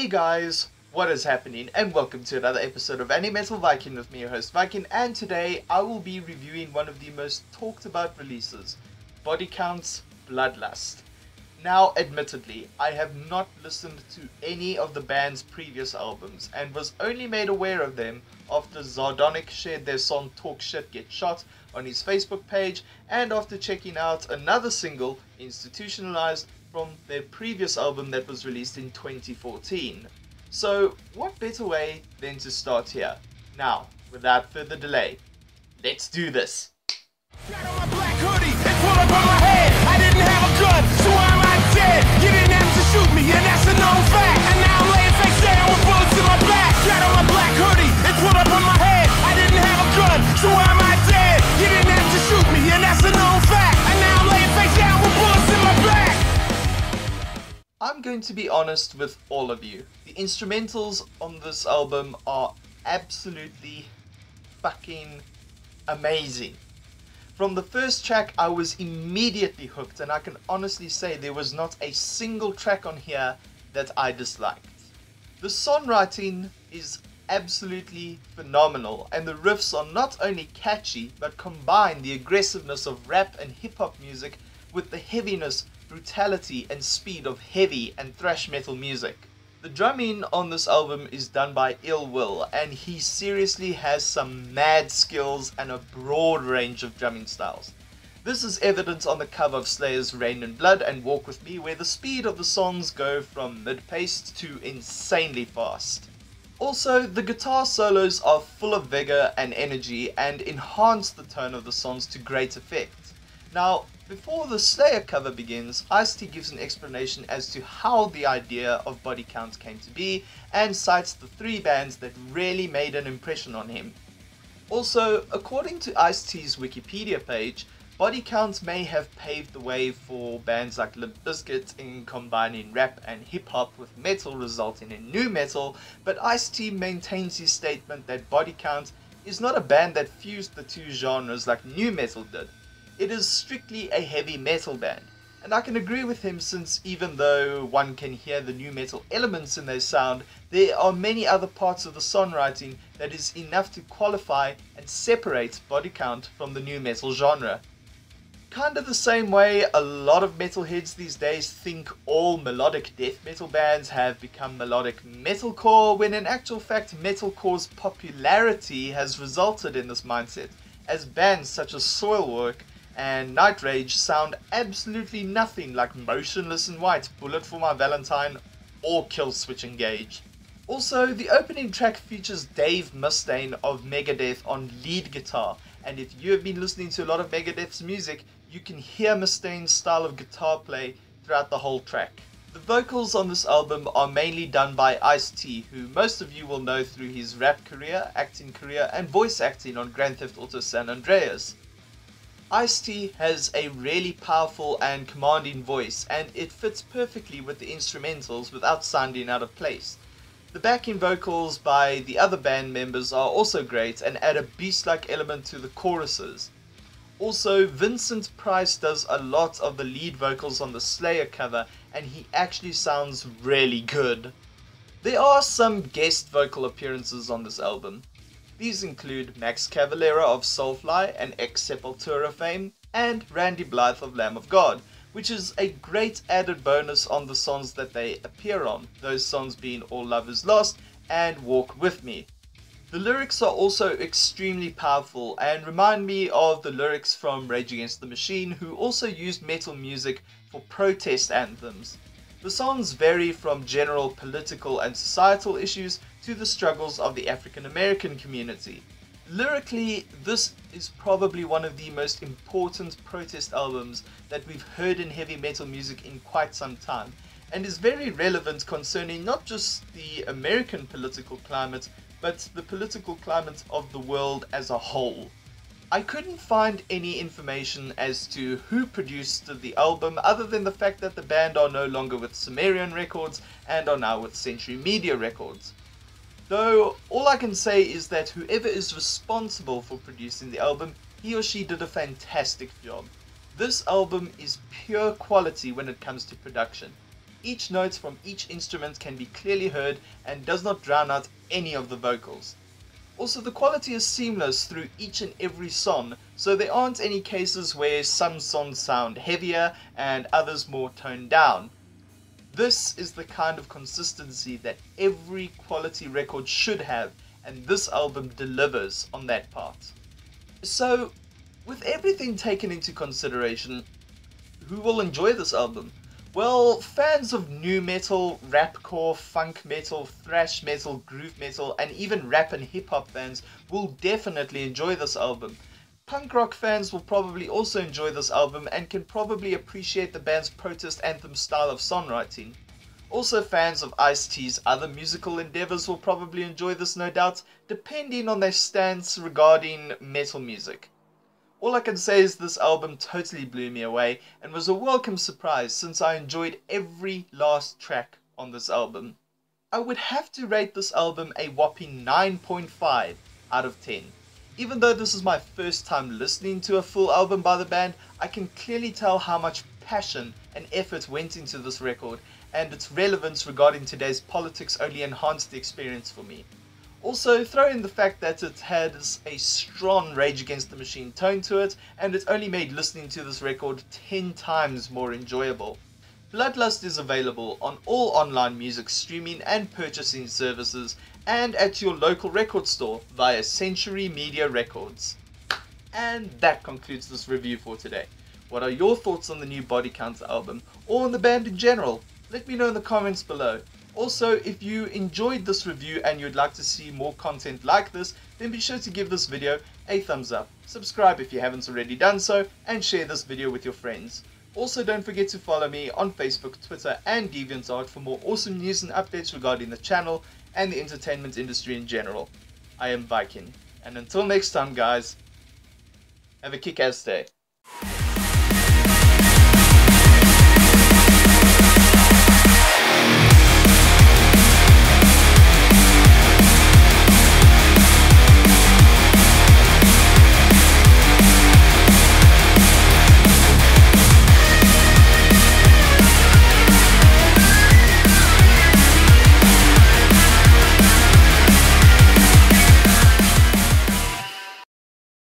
Hey guys, what is happening, and welcome to another episode of Metal Viking with me, your host Viking, and today I will be reviewing one of the most talked about releases, Body Count's Bloodlust. Now, admittedly, I have not listened to any of the band's previous albums and was only made aware of them after Zardonic shared their song Talk Shit Get Shot on his Facebook page and after checking out another single, Institutionalized, from their previous album that was released in 2014. So, what better way than to start here? Now, without further delay, let's do this! Got on my black hoodie and pull up on my head. I didn't have a gun, so why am I dead? You didn't have to shoot me, and that's a known fact. And now I'm laying face down with bullets in my back. Got on my black hoodie and pull up on my head. I didn't have a gun, so why am I dead? You didn't have to shoot me, and that's a known fact. And now I'm laying face down with bullets in my back. I'm going to be honest with all of you. The instrumentals on this album are absolutely fucking amazing. From the first track, I was immediately hooked, and I can honestly say there was not a single track on here that I disliked. The songwriting is absolutely phenomenal, and the riffs are not only catchy, but combine the aggressiveness of rap and hip-hop music with the heaviness, brutality, and speed of heavy and thrash metal music. The drumming on this album is done by Ill Will, and he seriously has some mad skills and a broad range of drumming styles. This is evident on the cover of Slayer's Rain and Blood and Walk With Me, where the speed of the songs go from mid-paced to insanely fast. Also, the guitar solos are full of vigor and energy and enhance the tone of the songs to great effect. Now, before the Slayer cover begins, Ice-T gives an explanation as to how the idea of Body Count came to be and cites the three bands that really made an impression on him. Also, according to Ice-T's Wikipedia page, Body Count may have paved the way for bands like Limp Bizkit in combining rap and hip-hop with metal, resulting in nu metal, but Ice-T maintains his statement that Body Count is not a band that fused the two genres like nu metal did. It is strictly a heavy metal band, and I can agree with him, since even though one can hear the nu metal elements in their sound, there are many other parts of the songwriting that is enough to qualify and separate Body Count from the nu metal genre. Kind of the same way a lot of metalheads these days think all melodic death metal bands have become melodic metalcore, when in actual fact metalcore's popularity has resulted in this mindset, as bands such as Soilwork and Night Rage sound absolutely nothing like Motionless in White, Bullet for My Valentine, or Killswitch Engage. Also, the opening track features Dave Mustaine of Megadeth on lead guitar, and if you have been listening to a lot of Megadeth's music, you can hear Mustaine's style of guitar play throughout the whole track. The vocals on this album are mainly done by Ice-T, who most of you will know through his rap career, acting career, and voice acting on Grand Theft Auto San Andreas. Ice-T has a really powerful and commanding voice, and it fits perfectly with the instrumentals without sounding out of place. The backing vocals by the other band members are also great and add a beast-like element to the choruses. Also, Vincent Price does a lot of the lead vocals on the Slayer cover, and he actually sounds really good. There are some guest vocal appearances on this album. These include Max Cavalera of Soulfly and ex-Sepultura fame, and Randy Blythe of Lamb of God, which is a great added bonus on the songs that they appear on, those songs being All Love Is Lost and Walk With Me. The lyrics are also extremely powerful and remind me of the lyrics from Rage Against the Machine, who also used metal music for protest anthems. The songs vary from general political and societal issues to the struggles of the African American community. Lyrically, this is probably one of the most important protest albums that we've heard in heavy metal music in quite some time, and is very relevant concerning not just the American political climate, but the political climate of the world as a whole. I couldn't find any information as to who produced the album other than the fact that the band are no longer with Sumerian Records and are now with Century Media Records. Though all I can say is that whoever is responsible for producing the album, he or she did a fantastic job. This album is pure quality when it comes to production. Each note from each instrument can be clearly heard and does not drown out any of the vocals. Also, the quality is seamless through each and every song, so there aren't any cases where some songs sound heavier and others more toned down. This is the kind of consistency that every quality record should have, and this album delivers on that part. So, with everything taken into consideration, who will enjoy this album? Well, fans of nu metal, rapcore, funk metal, thrash metal, groove metal, and even rap and hip hop fans will definitely enjoy this album. Punk rock fans will probably also enjoy this album and can probably appreciate the band's protest anthem style of songwriting. Also, fans of Ice-T's other musical endeavors will probably enjoy this, no doubt, depending on their stance regarding metal music. All I can say is this album totally blew me away and was a welcome surprise since I enjoyed every last track on this album. I would have to rate this album a whopping 9.5 out of 10. Even though this is my first time listening to a full album by the band, I can clearly tell how much passion and effort went into this record, and its relevance regarding today's politics only enhanced the experience for me. Also, throw in the fact that it has a strong Rage Against the Machine tone to it, and it only made listening to this record 10 times more enjoyable. Bloodlust is available on all online music streaming and purchasing services, and at your local record store via Century Media Records. And that concludes this review for today. What are your thoughts on the new Body Count album, or on the band in general? Let me know in the comments below. Also, if you enjoyed this review and you'd like to see more content like this, then be sure to give this video a thumbs up, subscribe if you haven't already done so, and share this video with your friends. Also, don't forget to follow me on Facebook, Twitter, and DeviantArt for more awesome news and updates regarding the channel and the entertainment industry in general. I am Viking, and until next time guys, have a kick-ass day.